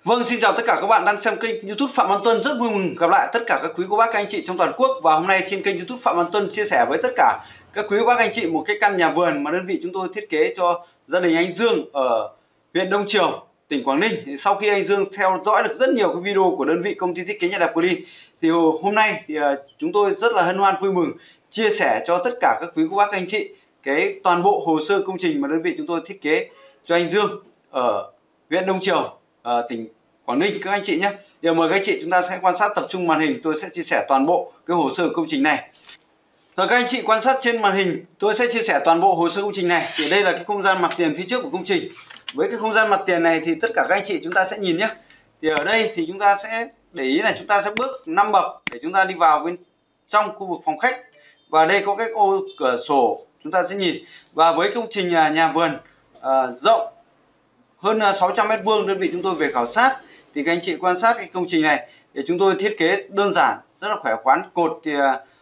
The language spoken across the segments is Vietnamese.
Vâng, xin chào tất cả các bạn đang xem kênh YouTube Phạm Văn Tuân. Rất vui mừng gặp lại tất cả các quý cô bác các anh chị trong toàn quốc. Và hôm nay trên kênh YouTube Phạm Văn Tuân chia sẻ với tất cả các quý cô bác các anh chị một cái căn nhà vườn mà đơn vị chúng tôi thiết kế cho gia đình anh Dương ở huyện Đông Triều, tỉnh Quảng Ninh. Thì sau khi anh Dương theo dõi được rất nhiều cái video của đơn vị công ty thiết kế nhà đẹp Green, thì hôm nay thì chúng tôi rất là hân hoan vui mừng chia sẻ cho tất cả các quý cô bác các anh chị cái toàn bộ hồ sơ công trình mà đơn vị chúng tôi thiết kế cho anh Dương ở huyện Đông Triều, tỉnh Quảng Ninh các anh chị nhé. Giờ mời các anh chị chúng ta sẽ quan sát tập trung màn hình, tôi sẽ chia sẻ toàn bộ cái hồ sơ công trình này. Rồi các anh chị quan sát trên màn hình, tôi sẽ chia sẻ toàn bộ hồ sơ công trình này. Thì đây là cái không gian mặt tiền phía trước của công trình. Với cái không gian mặt tiền này thì tất cả các anh chị chúng ta sẽ nhìn nhé. Thì ở đây thì chúng ta sẽ để ý là chúng ta sẽ bước 5 bậc để chúng ta đi vào bên trong khu vực phòng khách. Và đây có cái ô cửa sổ chúng ta sẽ nhìn. Và với công trình nhà vườn rộng hơn 600 m², đơn vị chúng tôi về khảo sát thì các anh chị quan sát cái công trình này để chúng tôi thiết kế đơn giản, rất là khỏe khoắn. Cột thì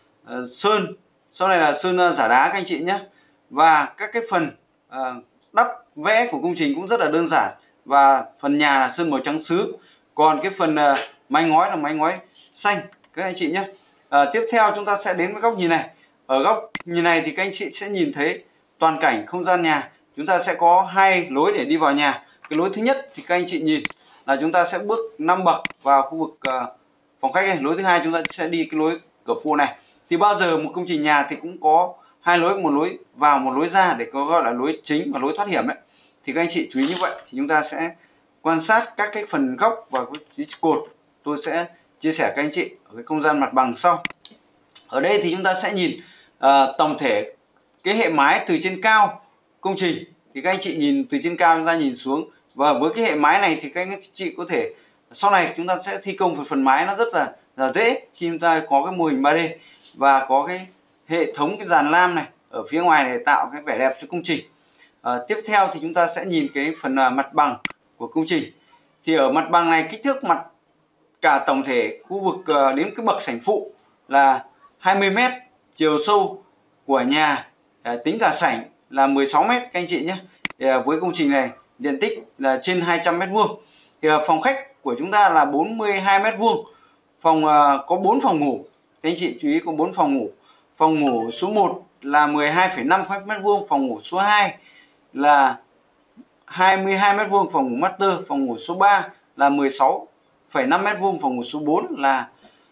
sơn, sau này là sơn giả đá các anh chị nhé. Và các cái phần đắp vẽ của công trình cũng rất là đơn giản. Và phần nhà là sơn màu trắng sứ. Còn cái phần mái ngói là mái ngói xanh các anh chị nhé. Tiếp theo chúng ta sẽ đến với góc nhìn này. Ở góc nhìn này thì các anh chị sẽ nhìn thấy toàn cảnh không gian nhà. Chúng ta sẽ có hai lối để đi vào nhà. Cái lối thứ nhất thì các anh chị nhìn là chúng ta sẽ bước 5 bậc vào khu vực phòng khách này. Lối thứ hai chúng ta sẽ đi cái lối cửa phụ này. Thì bao giờ một công trình nhà thì cũng có hai lối, một lối vào một lối ra, để có gọi là lối chính và lối thoát hiểm đấy. Thì các anh chị chú ý như vậy thì chúng ta sẽ quan sát các cái phần góc và cái cột. Tôi sẽ chia sẻ các anh chị ở cái không gian mặt bằng sau. Ở đây thì chúng ta sẽ nhìn tổng thể cái hệ mái từ trên cao công trình. Thì các anh chị nhìn từ trên cao chúng ta nhìn xuống, và với cái hệ mái này thì các anh chị có thể sau này chúng ta sẽ thi công về phần mái nó rất là dễ khi chúng ta có cái mô hình 3D và có cái hệ thống cái dàn lam này ở phía ngoài để tạo cái vẻ đẹp cho công trình. Tiếp theo thì chúng ta sẽ nhìn cái phần mặt bằng của công trình. Thì ở mặt bằng này, kích thước mặt cả tổng thể khu vực đến cái bậc sảnh phụ là 20 m, chiều sâu của nhà tính cả sảnh là 16 m các anh chị nhé. Với công trình này diện tích là trên 200 m². Thì phòng khách của chúng ta là 42 m². Phòng có 4 phòng ngủ. Các anh chị chú ý có 4 phòng ngủ. Phòng ngủ số 1 là 12,5 m², phòng ngủ số 2 là 22 m², phòng ngủ master. Phòng ngủ số 3 là 16,5 m², phòng ngủ số 4 là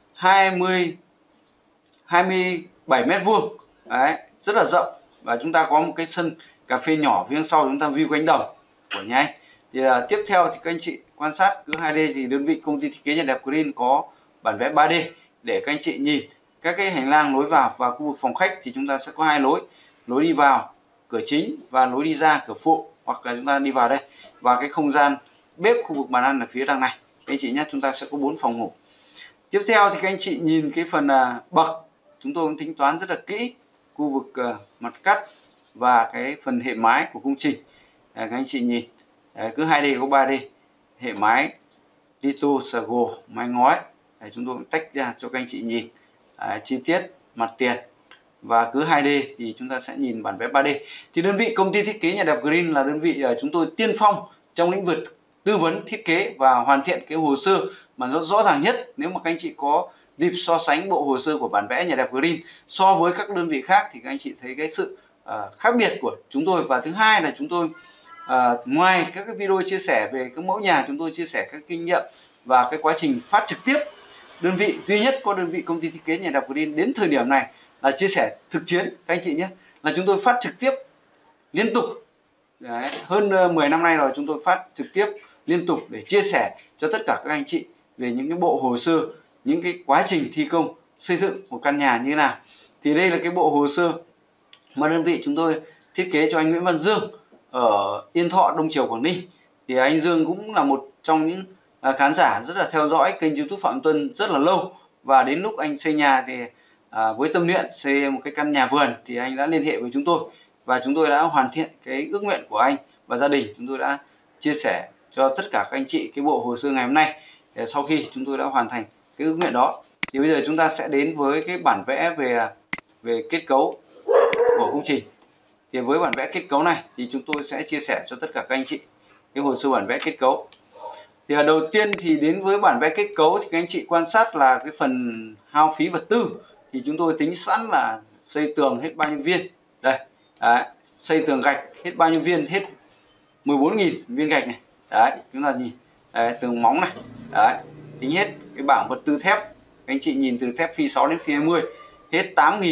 27 m². Đấy, rất là rộng. Và chúng ta có một cái sân cà phê nhỏ phía sau, chúng ta view cánh đồng của nhà anh. Thì tiếp theo thì các anh chị quan sát cứ 2D thì đơn vị công ty thiết kế nhà đẹp Green có bản vẽ 3D để các anh chị nhìn các cái hành lang lối vào. Và khu vực phòng khách thì chúng ta sẽ có hai lối, lối đi vào cửa chính và lối đi ra cửa phụ, hoặc là chúng ta đi vào đây. Và cái không gian bếp, khu vực bàn ăn ở phía đằng này các anh chị nhé. Chúng ta sẽ có 4 phòng ngủ. Tiếp theo thì các anh chị nhìn cái phần bậc, chúng tôi cũng tính toán rất là kỹ khu vực mặt cắt và cái phần hệ mái của công trình. Các anh chị nhìn cứ 2D có 3D, hệ mái lito sago mái ngói. Chúng tôi tách ra cho các anh chị nhìn chi tiết mặt tiền. Và cứ 2D thì chúng ta sẽ nhìn bản vẽ 3D. Thì đơn vị công ty thiết kế nhà đẹp Green là đơn vị chúng tôi tiên phong trong lĩnh vực tư vấn thiết kế và hoàn thiện cái hồ sơ mà nó rõ ràng nhất. Nếu mà các anh chị có dịp so sánh bộ hồ sơ của bản vẽ nhà đẹp Green so với các đơn vị khác thì các anh chị thấy cái sự khác biệt của chúng tôi. Và thứ hai là chúng tôi ngoài các cái video chia sẻ về các mẫu nhà, chúng tôi chia sẻ các kinh nghiệm và cái quá trình phát trực tiếp. Đơn vị duy nhất có đơn vị công ty thiết kế nhà đẹp Green đến thời điểm này là chia sẻ thực chiến các anh chị nhé, là chúng tôi phát trực tiếp liên tục. Đấy, hơn 10 năm nay rồi chúng tôi phát trực tiếp liên tục để chia sẻ cho tất cả các anh chị về những cái bộ hồ sơ, những cái quá trình thi công xây dựng một căn nhà như thế nào. Thì đây là cái bộ hồ sơ mà đơn vị chúng tôi thiết kế cho anh Nguyễn Văn Dương ở Yên Thọ, Đông Triều, Quảng Ninh. Thì anh Dương cũng là một trong những khán giả rất là theo dõi kênh YouTube Phạm Tuân rất là lâu. Và đến lúc anh xây nhà thì với tâm nguyện xây một cái căn nhà vườn thì anh đã liên hệ với chúng tôi. Và chúng tôi đã hoàn thiện cái ước nguyện của anh và gia đình. Chúng tôi đã chia sẻ cho tất cả các anh chị cái bộ hồ sơ ngày hôm nay. Sau khi chúng tôi đã hoàn thành cái ước nguyện đó thì bây giờ chúng ta sẽ đến với cái bản vẽ về kết cấu của công trình. Thì với bản vẽ kết cấu này thì chúng tôi sẽ chia sẻ cho tất cả các anh chị cái hồ sơ bản vẽ kết cấu. Thì đầu tiên thì đến với bản vẽ kết cấu thì các anh chị quan sát là cái phần hao phí vật tư thì chúng tôi tính sẵn là xây tường hết bao nhiêu viên. Đây, đấy, xây tường gạch hết bao nhiêu viên, hết 14.000 viên gạch này. Đấy, chúng ta nhìn đấy, tường móng này. Đấy, tính hết cái bảng vật tư thép. Các anh chị nhìn từ thép phi 6 đến phi 20 hết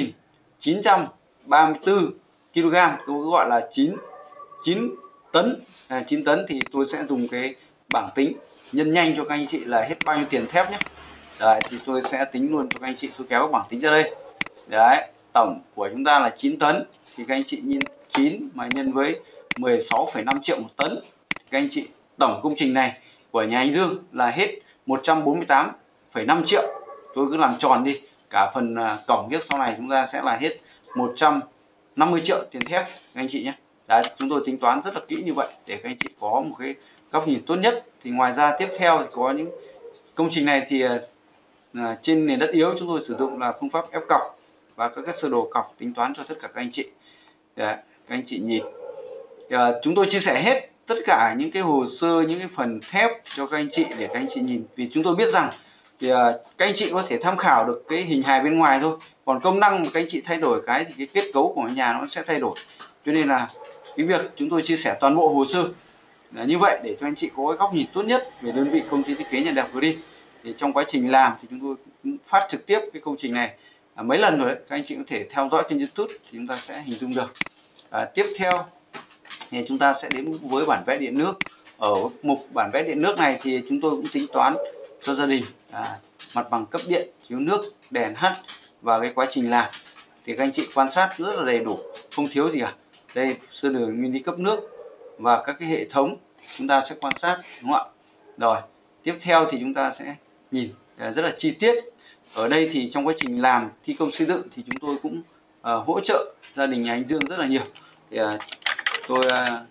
8.934 kg, tôi gọi là 9 tấn. 9 tấn thì tôi sẽ dùng cái bảng tính nhân nhanh cho các anh chị là hết bao nhiêu tiền thép nhé. Đấy, thì tôi sẽ tính luôn cho các anh chị, tôi kéo cái bảng tính ra đây. Đấy, tổng của chúng ta là 9 tấn thì các anh chị nhìn 9 mà nhân với 16,5 triệu một tấn thì các anh chị tổng công trình này của nhà anh Dương là hết 148,5 triệu. Tôi cứ làm tròn đi, cả phần cổng trước sau này chúng ta sẽ là hết 150 triệu tiền thép các anh chị nhé. Đấy, chúng tôi tính toán rất là kỹ như vậy để các anh chị có một cái góc nhìn tốt nhất. Thì ngoài ra tiếp theo thì có những công trình này thì trên nền đất yếu chúng tôi sử dụng là phương pháp ép cọc và các sơ đồ cọc tính toán cho tất cả các anh chị. Đấy, các anh chị nhìn chúng tôi chia sẻ hết tất cả những cái hồ sơ, những cái phần thép cho các anh chị để các anh chị nhìn, vì chúng tôi biết rằng thì các anh chị có thể tham khảo được cái hình hài bên ngoài thôi, còn công năng mà các anh chị thay đổi cái thì cái kết cấu của nhà nó sẽ thay đổi. Cho nên là cái việc chúng tôi chia sẻ toàn bộ hồ sơ như vậy để cho anh chị có cái góc nhìn tốt nhất về đơn vị công ty thiết kế Nhật Đẹp Green. Thì trong quá trình làm thì chúng tôi cũng phát trực tiếp cái công trình này mấy lần rồi đấy, các anh chị có thể theo dõi trên YouTube thì chúng ta sẽ hình dung được. Tiếp theo thì chúng ta sẽ đến với bản vẽ điện nước. Ở mục bản vẽ điện nước này thì chúng tôi cũng tính toán cho gia đình mặt bằng cấp điện, chiếu nước, đèn hắt và cái quá trình làm thì các anh chị quan sát rất là đầy đủ, không thiếu gì cả. Đây sơ đồ mini cấp nước và các cái hệ thống chúng ta sẽ quan sát, đúng không ạ? Rồi tiếp theo thì chúng ta sẽ nhìn rất là chi tiết. Ở đây thì trong quá trình làm thi công xây dựng thì chúng tôi cũng hỗ trợ gia đình nhà anh Dương rất là nhiều. Thì tôi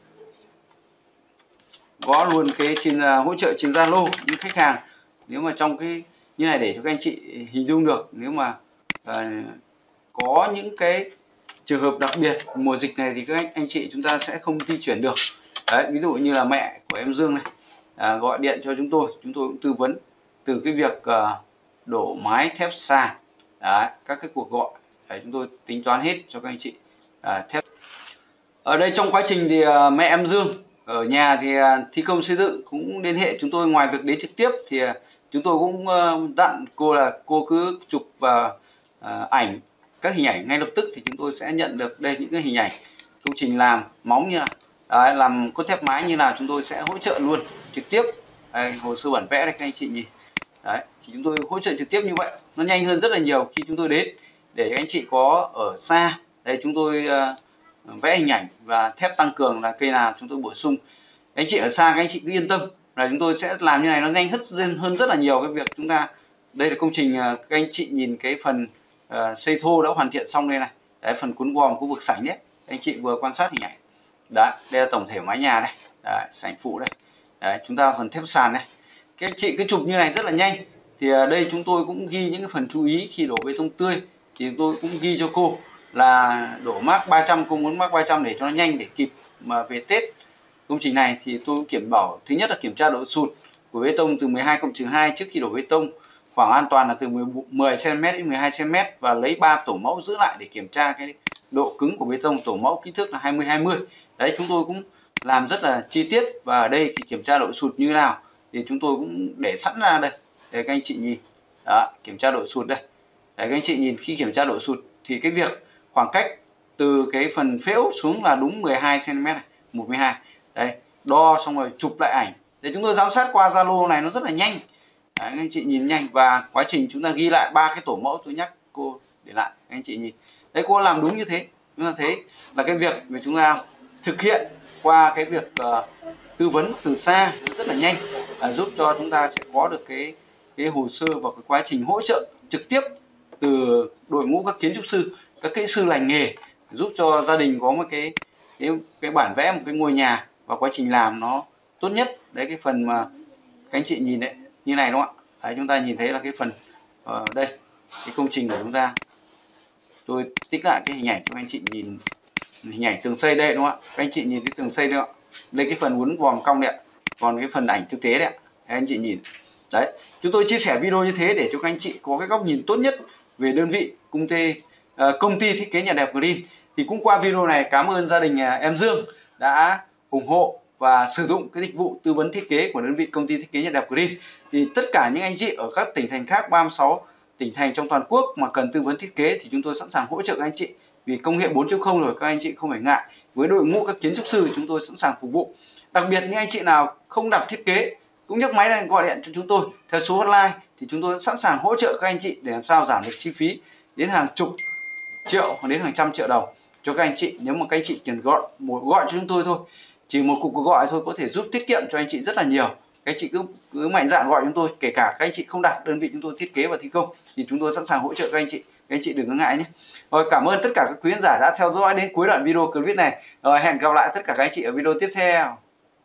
có luôn cái hỗ trợ trên Zalo những khách hàng, nếu mà trong cái như này để cho các anh chị hình dung được, nếu mà có những cái trường hợp đặc biệt mùa dịch này thì các anh chị chúng ta sẽ không di chuyển được. Đấy, ví dụ như là mẹ của em Dương này gọi điện cho chúng tôi cũng tư vấn từ cái việc đổ mái thép sàn. Đấy, các cái cuộc gọi đấy, chúng tôi tính toán hết cho các anh chị thép. Ở đây trong quá trình thì mẹ em Dương ở nhà thì thi công xây dựng cũng liên hệ chúng tôi, ngoài việc đến trực tiếp thì chúng tôi cũng dặn cô là cô cứ chụp ảnh, các hình ảnh ngay lập tức thì chúng tôi sẽ nhận được đây những cái hình ảnh công trình làm móng như nào, đấy, làm cốt thép mái như nào chúng tôi sẽ hỗ trợ luôn trực tiếp. Đây, hồ sơ bản vẽ đây các anh chị nhìn. Đấy, thì chúng tôi hỗ trợ trực tiếp như vậy, nó nhanh hơn rất là nhiều khi chúng tôi đến, để các anh chị có ở xa. Đây chúng tôi vẽ hình ảnh và thép tăng cường là cây nào chúng tôi bổ sung. Các anh chị ở xa các anh chị cứ yên tâm là chúng tôi sẽ làm như này, nó nhanh hơn rất là nhiều cái việc chúng ta. Đây là công trình các anh chị nhìn cái phần xây thô đã hoàn thiện xong đây này. Đấy, phần cuốn gom khu vực sảnh đấy, anh chị vừa quan sát hình ảnh. Đấy, đây là tổng thể mái nhà đây. Đấy, sảnh phụ đây. Đấy, chúng ta phần thép sàn này. Các anh chị cứ chụp như này rất là nhanh. Thì đây chúng tôi cũng ghi những cái phần chú ý khi đổ bê tông tươi, thì tôi cũng ghi cho cô là đổ mác 300, cô muốn mác 300 để cho nó nhanh, để kịp mà về Tết. Công trình này thì tôi kiểm bảo, thứ nhất là kiểm tra độ sụt của bê tông từ 12+2 trước khi đổ bê tông, khoảng an toàn là từ 10 cm đến 12 cm, và lấy 3 tổ mẫu giữ lại để kiểm tra cái độ cứng của bê tông. Tổ mẫu kích thước là 20-20. Đấy, chúng tôi cũng làm rất là chi tiết, và ở đây thì kiểm tra độ sụt như nào thì chúng tôi cũng để sẵn ra đây để các anh chị nhìn. Đó, kiểm tra độ sụt đây. Đấy, các anh chị nhìn khi kiểm tra độ sụt thì cái việc khoảng cách từ cái phần phễu xuống là đúng 12 cm này, 1,12. Đây, đo xong rồi chụp lại ảnh. Để chúng tôi giám sát qua Zalo này nó rất là nhanh. Đấy, các anh chị nhìn nhanh, và quá trình chúng ta ghi lại 3 cái tổ mẫu tôi nhắc cô để lại, các anh chị nhìn. Đấy, cô làm đúng như thế. Chúng ta thấy là cái việc mà chúng ta thực hiện qua cái việc tư vấn từ xa nó rất là nhanh, giúp cho chúng ta sẽ có được cái hồ sơ và cái quá trình hỗ trợ trực tiếp từ đội ngũ các kiến trúc sư, các kỹ sư lành nghề, giúp cho gia đình có một cái bản vẽ một cái ngôi nhà và quá trình làm nó tốt nhất. Đấy, cái phần mà các anh chị nhìn đấy như này, đúng không ạ? Đấy, chúng ta nhìn thấy là cái phần đây cái công trình của chúng ta. Tôi tích lại cái hình ảnh cho các anh chị nhìn hình ảnh tường xây đây, đúng không ạ? Các anh chị nhìn cái tường xây đấy ạ. Đây cái phần uốn vòm cong đấy ạ. Còn cái phần ảnh thực tế đấy ạ. anh chị nhìn. Đấy, chúng tôi chia sẻ video như thế để cho các anh chị có cái góc nhìn tốt nhất về đơn vị công ty thiết kế nhà đẹp Green. Thì cũng qua video này cảm ơn gia đình em Dương đã ủng hộ và sử dụng cái dịch vụ tư vấn thiết kế của đơn vị công ty thiết kế nhà đẹp Green. Thì tất cả những anh chị ở các tỉnh thành khác, 36 tỉnh thành trong toàn quốc mà cần tư vấn thiết kế thì chúng tôi sẵn sàng hỗ trợ các anh chị. Vì công nghệ 4.0 rồi, các anh chị không phải ngại. Với đội ngũ các kiến trúc sư chúng tôi sẵn sàng phục vụ. Đặc biệt những anh chị nào không đặt thiết kế cũng nhấc máy lên gọi điện cho chúng tôi theo số hotline thì chúng tôi sẵn sàng hỗ trợ các anh chị để làm sao giảm được chi phí đến hàng chục triệu đến hàng trăm triệu đồng cho các anh chị. Nếu mà các anh chị chỉ gọi cho chúng tôi thôi, chỉ một cuộc gọi thôi có thể giúp tiết kiệm cho anh chị rất là nhiều. Các anh chị cứ mạnh dạn gọi chúng tôi, kể cả các anh chị không đặt đơn vị chúng tôi thiết kế và thi công thì chúng tôi sẵn sàng hỗ trợ các anh chị. Các anh chị đừng có ngại nhé. Rồi, cảm ơn tất cả các quý khán giả đã theo dõi đến cuối đoạn video clip này. Rồi, hẹn gặp lại tất cả các anh chị ở video tiếp theo.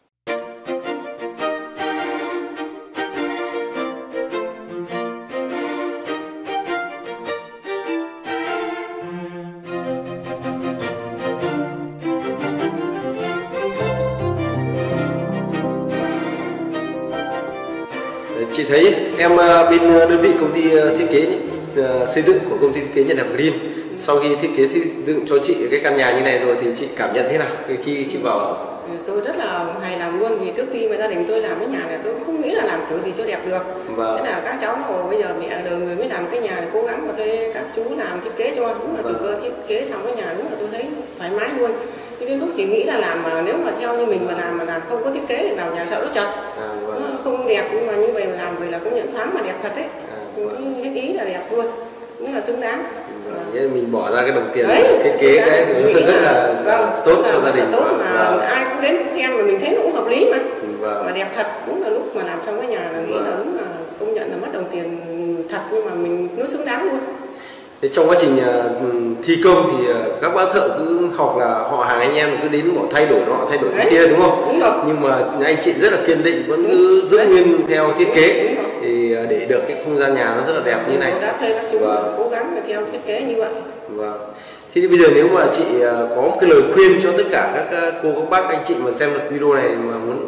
Chị thấy em bên đơn vị công ty thiết kế xây dựng của công ty thiết kế nhà đẹp Green, sau khi thiết kế xây dựng cho chị cái căn nhà như này rồi thì chị cảm nhận thế nào khi chị vào? Tôi rất là hài lòng luôn, vì trước khi mà gia đình tôi làm cái nhà này tôi không nghĩ là làm kiểu gì cho đẹp được. Thế là các cháu nói bây giờ mẹ đời người mới làm cái nhà thì cố gắng mà thuê các chú làm thiết kế cho, đúng là từ cơ thiết kế xong cái nhà đúng là tôi thấy thoải mái luôn. Thế đến lúc chỉ nghĩ là làm mà nếu mà theo như mình mà làm không có thiết kế thì vào nhà sợ nó chật, nó không đẹp, nhưng mà như vậy mà làm về là công nhận thoáng mà đẹp thật đấy. Hết ý là đẹp luôn, rất là xứng đáng. Mình bỏ ra cái đồng tiền thiết kế cái rất là tốt cho gia đình. Tốt mà ai cũng đến cũng xem mà mình thấy nó cũng hợp lý mà đẹp thật. Đúng là lúc mà làm xong cái nhà là nghĩ là đúng là công nhận là mất đồng tiền thật, nhưng mà nó xứng đáng luôn. Thế trong quá trình thi công thì các bác thợ cứ học là họ hàng anh em cứ đến bỏ thay đổi nọ thay đổi cái kia, đúng không? Đúng rồi. Nhưng mà anh chị rất là kiên định vẫn cứ giữ nguyên theo thiết kế thì để được cái không gian nhà nó rất là đẹp như này. Tôi đã thuê các chú cố gắng theo thiết kế như vậy. Vâng. Thế thì bây giờ nếu mà chị có một cái lời khuyên cho tất cả các cô các bác anh chị mà xem được video này mà muốn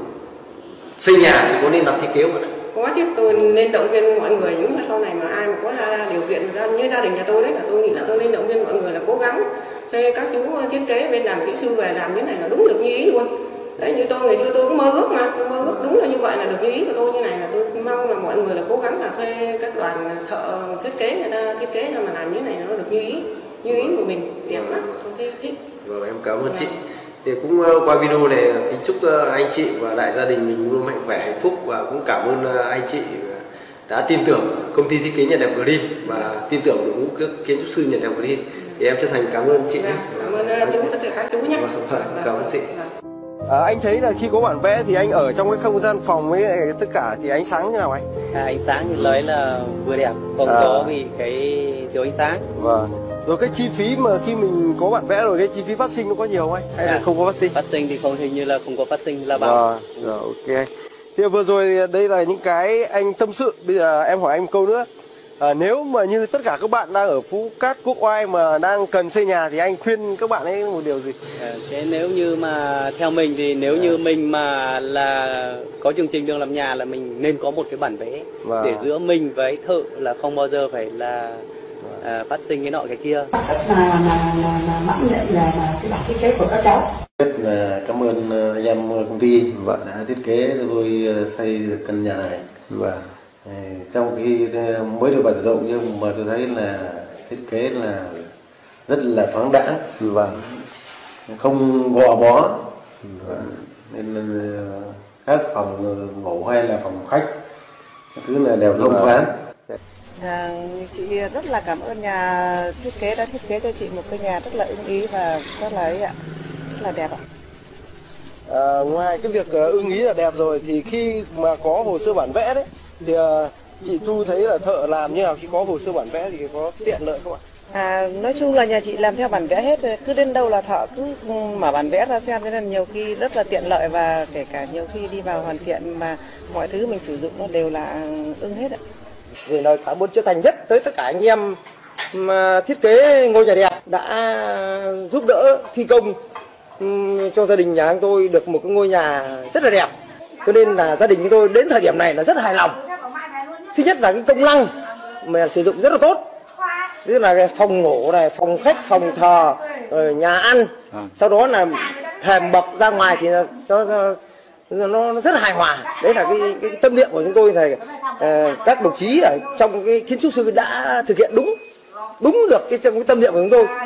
xây nhà thì có nên đặt thiết kế không ạ? Có chứ, tôi nên động viên mọi người, những sau này mà ai mà có điều kiện như gia đình nhà tôi đấy, là tôi nghĩ là tôi nên động viên mọi người là cố gắng thuê các chú thiết kế bên làm kỹ sư về làm như này là đúng được như ý luôn. Đấy, như tôi ngày xưa tôi cũng mơ ước mà, tôi mơ ước đúng là như vậy là được như ý của tôi như này, là tôi mong là mọi người là cố gắng là thuê các đoàn thợ thiết kế người ta thiết kế mà làm như này nó được như ý của mình, đẹp lắm, tôi thấy thích. Vâng, em cảm ơn chị. Thì cũng qua video này kính chúc anh chị và đại gia đình mình luôn mạnh khỏe hạnh phúc, và cũng cảm ơn anh chị đã tin tưởng công ty thiết kế nhà đẹp Green và tin tưởng đội ngũ kiến trúc sư nhà đẹp Green. Thì em chân thành cảm ơn chị. Cảm ơn chú tất cả các chú nhé. Cảm ơn chị. Anh thấy là khi có bản vẽ thì anh ở trong cái không gian phòng với tất cả thì ánh sáng như nào anh? Ánh sáng thì lấy là vừa đẹp, không có vì cái thiếu ánh sáng. Vâng. Rồi cái chi phí mà khi mình có bản vẽ rồi, cái chi phí phát sinh nó có nhiều không anh? Hay là không có phát sinh? Phát sinh thì không, hình như là không có phát sinh là bằng. Rồi, ok. Thì vừa rồi đây là những cái anh tâm sự. Bây giờ em hỏi anh một câu nữa. Nếu mà như tất cả các bạn đang ở Phú Cát, Quốc Oai mà đang cần xây nhà thì anh khuyên các bạn ấy một điều gì? Thế nếu như mà theo mình thì nếu như mình mà là có chương trình đường làm nhà là mình nên có một cái bản vẽ để giữa mình với thợ là không bao giờ phải là phát sinh cái nọ cái kia. Rất là mãn nhạy là cái bản thiết kế của các cháu. Rất là cảm ơn anh em công ty đã thiết kế cho tôi xây được căn nhà này. Trong khi mới được vận dụng nhưng mà tôi thấy là thiết kế là rất là thoáng đãng và không gò bó, nên các phòng ngủ hay là phòng khách thứ là đều thông thoáng. Chị rất là cảm ơn nhà thiết kế đã thiết kế cho chị một cái nhà rất là ưng ý và rất là rất là đẹp ạ. Ngoài cái việc ưng ý là đẹp rồi thì khi mà có hồ sơ bản vẽ đấy thì chị Thu thấy là thợ làm như nào khi có hồ sơ bản vẽ thì có tiện lợi không ạ? Nói chung là nhà chị làm theo bản vẽ hết, cứ đến đâu là thợ cứ mở bản vẽ ra xem, cho nên nhiều khi rất là tiện lợi, và kể cả nhiều khi đi vào hoàn thiện mà mọi thứ mình sử dụng nó đều là ưng hết ạ. Gửi lời cảm ơn chân thành nhất tới tất cả anh em mà thiết kế ngôi nhà đẹp đã giúp đỡ thi công cho gia đình nhà tôi được một cái ngôi nhà rất là đẹp. cho nên là gia đình chúng tôi đến thời điểm này là rất hài lòng. Thứ nhất là cái công năng mà sử dụng rất là tốt, tức là cái phòng ngủ này, phòng khách, phòng thờ, rồi nhà ăn, sau đó là thềm bậc ra ngoài thì nó rất là hài hòa. Đấy là cái tâm niệm của chúng tôi, thì các đồng chí ở trong cái kiến trúc sư đã thực hiện đúng được trong cái tâm niệm của chúng tôi.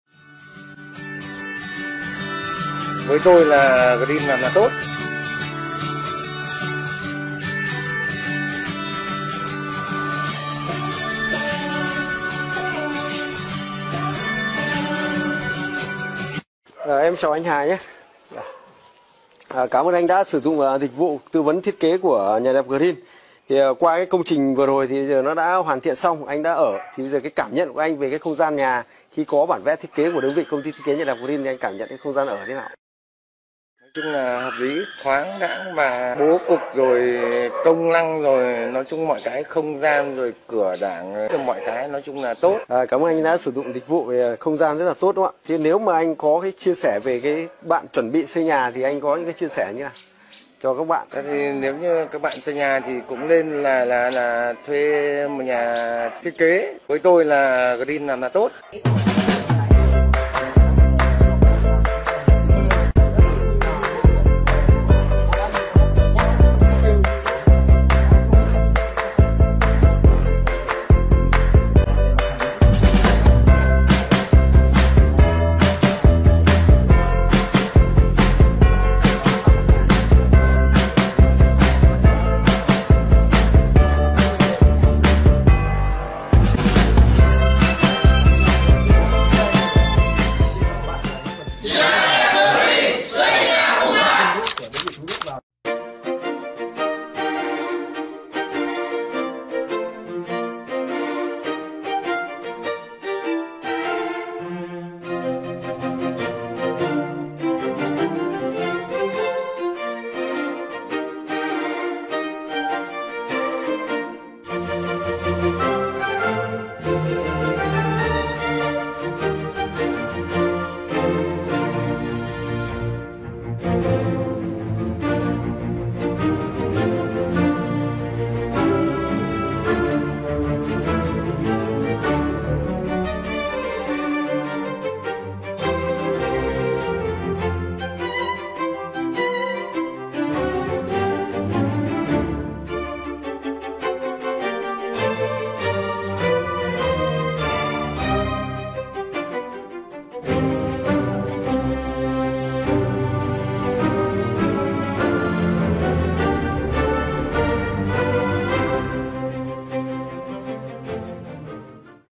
Với tôi là Green làm là tốt. Em chào anh Hà nhé. Cảm ơn anh đã sử dụng dịch vụ tư vấn thiết kế của nhà đẹp Green. Thì qua cái công trình vừa rồi thì giờ nó đã hoàn thiện xong, anh đã ở. Thì bây giờ cái cảm nhận của anh về cái không gian nhà khi có bản vẽ thiết kế của đơn vị công ty thiết kế nhà đẹp Green thì anh cảm nhận cái không gian ở thế nào? Nói chung là hợp lý, thoáng đãng và bố cục rồi công năng rồi nói chung mọi cái không gian rồi cửa đảng mọi cái nói chung là tốt. Cảm ơn anh đã sử dụng dịch vụ về không gian rất là tốt đúng không ạ? Thì nếu mà anh có cái chia sẻ về cái bạn chuẩn bị xây nhà thì anh có những cái chia sẻ như nào cho các bạn? Thì nếu như các bạn xây nhà thì cũng nên là thuê một nhà thiết kế. Với tôi là Green làm là tốt.